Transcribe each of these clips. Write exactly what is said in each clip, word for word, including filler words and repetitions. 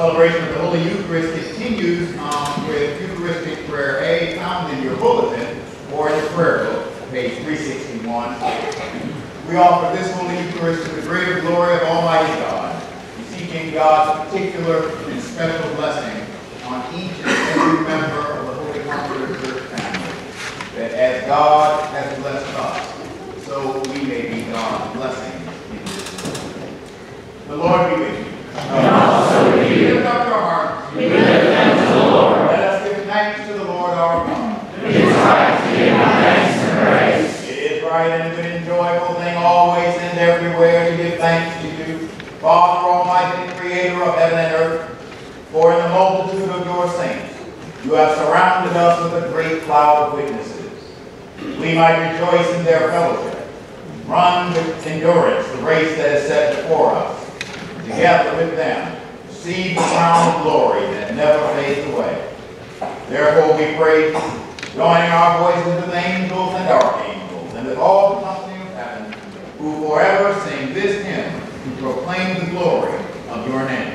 celebration of the Holy Eucharist continues um, with Eucharistic Prayer A, found in your bulletin or in the prayer book, page three sixty-one. We offer this Holy Eucharist to the greater glory of Almighty God, seeking God's particular and special blessing on each and every member of the Holy Comforter Church family, that as God has blessed us, so we may be God's blessing in this world. The Lord be with you. And also with you. Lift up your hearts. We lift them to the Lord. Let us give thanks to the Lord our God. It is right to give him thanks and praise. It is right and a good and joyful thing always and everywhere to give thanks to you, Father Almighty, Creator of heaven and earth, for in the multitude of your saints you have surrounded us with a great cloud of witnesses. We might rejoice in their fellowship, run with endurance the race that is set before us, together with them, receive the crown of glory that never fades away. Therefore we pray, joining our voices with angels and archangels, and with all the company of heaven, who forever sing this hymn to proclaim the glory of your name.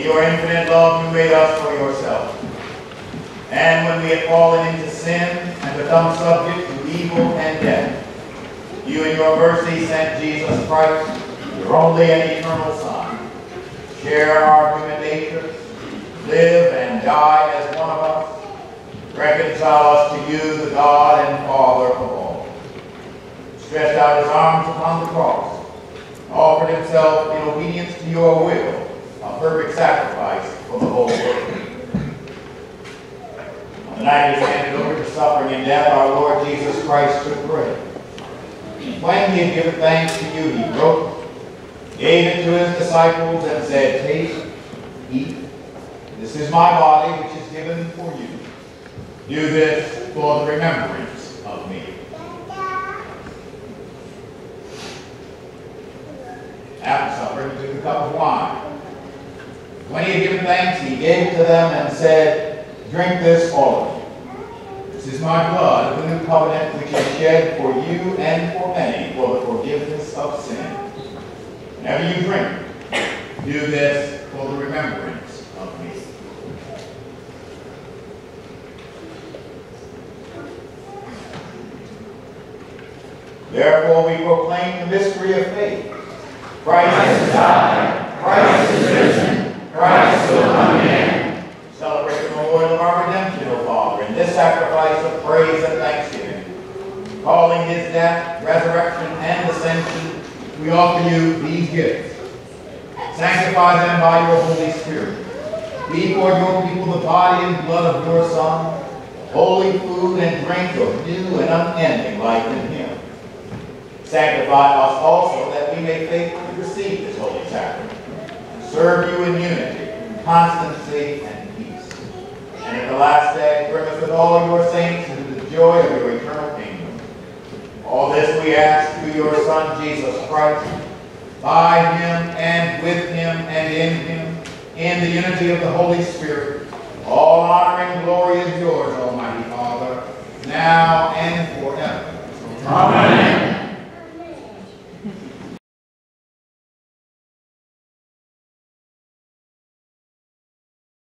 And when we had fallen into sin and and become subject to evil and death. You in your mercy sent Jesus Christ, your only and eternal Son, share our human nature, live and die as one of us, reconcile us to you, the God and Father of all. Stretched out his arms upon the cross, offered himself in obedience to your will, a perfect sacrifice for the whole world. On the night he was handed over to suffering and death, our Lord Jesus Christ took bread. When he had given thanks to you, he broke it, gave it to his disciples, and said, "Take, eat. This is my body, which is given for you. Do this for the remembrance of me." After supper, he took a cup of wine. When he had given thanks, he gave it to them and said, "Drink this, all of you. This is my blood of the new covenant, which is shed for you and for many for the forgiveness of sin. Whenever you drink, do this for the remembrance of me." Therefore we proclaim the mystery of faith. Christ has died, Christ is risen, Christ will come again. Celebrate the memorial of our redemption, O Father, in this sacrifice of praise and thanksgiving. Calling his death, resurrection, and ascension, we offer you these gifts. Sanctify them by your Holy Spirit. Be for your people the body and blood of your Son, holy food and drink of new and unending life in him. Sanctify us also that we may faithfully receive this holy sacrament and serve you in unity, constancy, and peace. And in the last day, bring us with all your saints into the joy of your eternal kingdom. All this we ask through your Son, Jesus Christ, by him and with him and in him, in the unity of the Holy Spirit. All honor and glory is yours, Almighty Father, now and forever. Amen.